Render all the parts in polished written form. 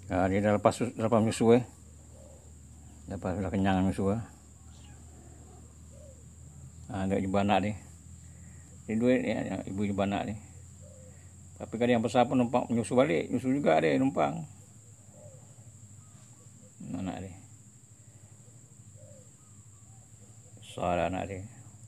Dia dah lepas menyusu lepas dah kenyang menyusu Dia jumpa anak dia. Dia dua ibu jumpa anak dia. Tapi kadang yang besar pun numpang menyusu balik, menyusu juga dia numpang. Anak dia. Besar anak dia.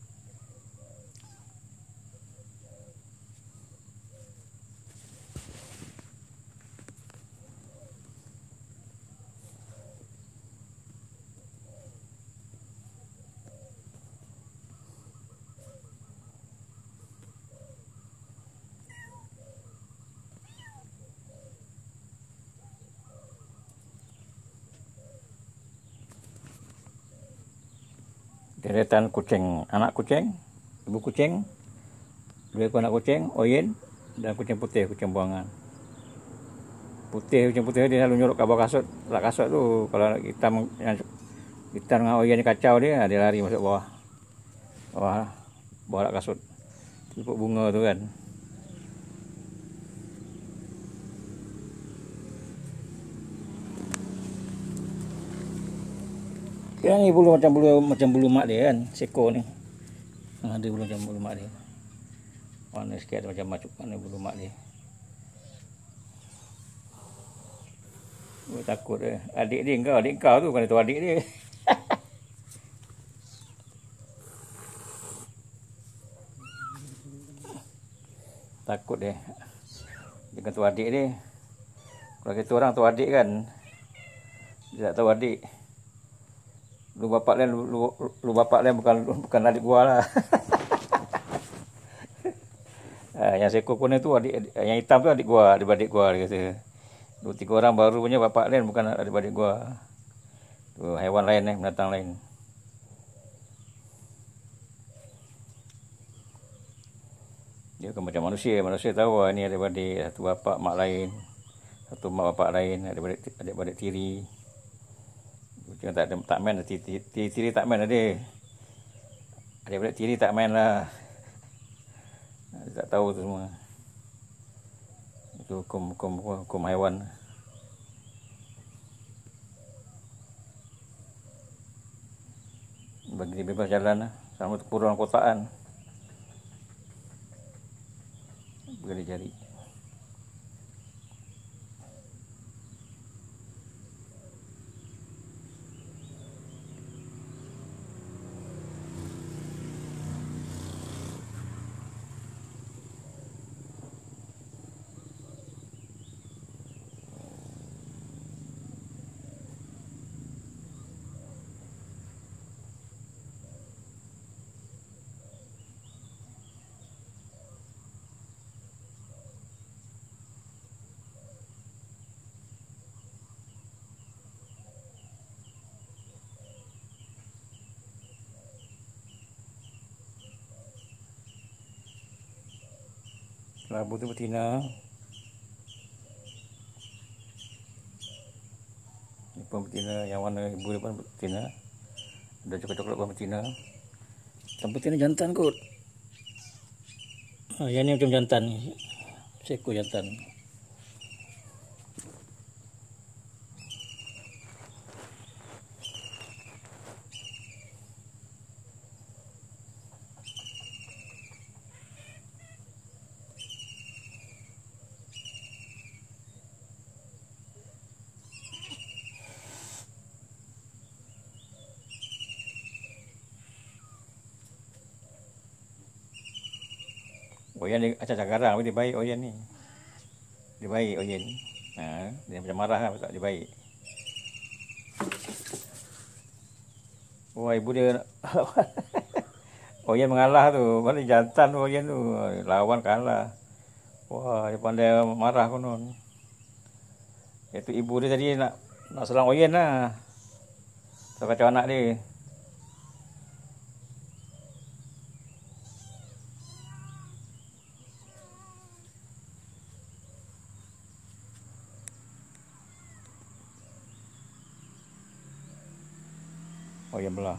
Deretan kucing, anak kucing, ibu kucing, dua ekor anak kucing, Oyen, dan kucing putih, kucing buangan. Kucing putih dia selalu nyuruk ke bawah kasut, lah kasut tu kalau hitam dengan Oyen kacau dia lari masuk bawah kasut. Liput bunga tu kan. Yang ni bulu macam bulu mak dia kan, seko ni. Ada bulu macam bulu mak dia. Warna sikit macam warna bulu mak dia. Takut dia. Adik kau tu bukan itu adik dia. Takut dia. Dia kan tu adik dia. Kalau kita orang tu adik kan. Dia tak tahu adik. Lu bapak lain bukan adik gua lah. Yang seko kuning tu adik, yang hitam tu adik gua dia kata. 2-3 orang baru punya bapak lain bukan adik gua. Tu haiwan lain binatang lain. Dia bukan macam manusia tahu ni adik-beradik, satu bapak mak lain, satu mak bapak lain, adik-beradik tiri. Macam tak main tiri tak main dia. Adik-beradik tiri tak main lah. Dia tak tahu tu semua. Itu hukum haiwan. Bagi dia bebas jalan lah. Sama kurang kotaan. Boleh cari. Labu tu betina. Ini pun betina, yang warna ibu dia pun betina. Ada coklat-coklat pun betina. Yang betina jantan kot. Yang ni macam jantan. Seko jantan. Oyen ni acak-acak garang, dia baik Oyen ni. Dia baik Oyen. Dia macam marah lah, tak dia baik. Wah, ibu dia Oyen mengalah tu. Mana jantan tu Oyen tu. Lawan kalah. Wah, dia pandai marah konon. Itu ibu dia tadi nak serang Oyen lah. Tak kacau anak dia. Oyen belah.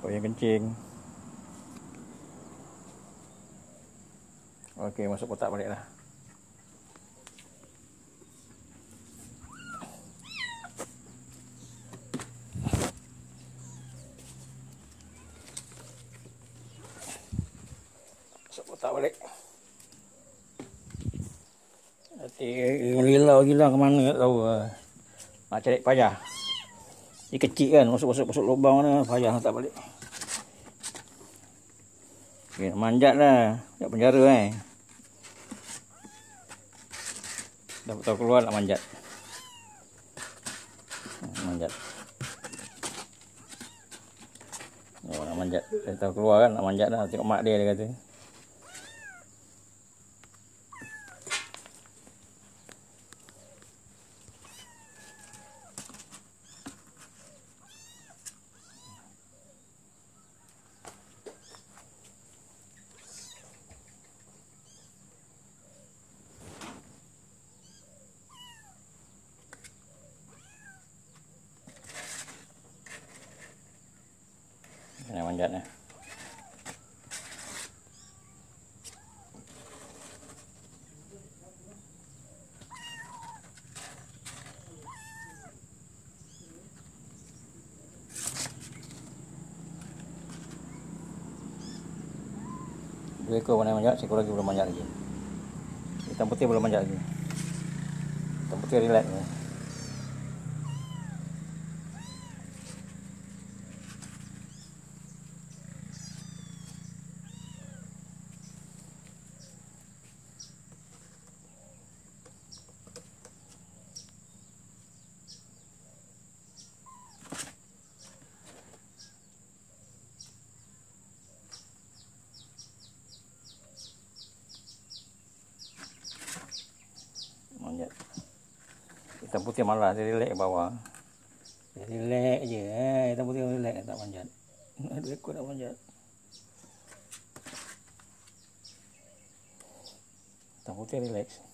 Koyak kencing. Okey, masuk kotak balik lah. Masuk kotak balik. Nanti rilau gila ke mana tak tahu. Nak cari payah. Dia kecil kan, masuk lubang ni payah tak balik. Okay, manjat lah, kat penjara Dapat tahu keluar nak manjat. Manjat. Oh, nak manjat. Dia tahu keluar kan, nak manjat dah. Tengok mak dia kata. Nak manjat ni. Dua ekor mana manjat, seekor lagi belum manjat lagi. Hitam putih belum manjat lagi. Hitam putih relax ni. Manjat. Hitam putih malas, dia relax ke bawah. Dia relax je. Hitam putih relax tak manjat. Dua ekor nak manjat. Hitam putih relax.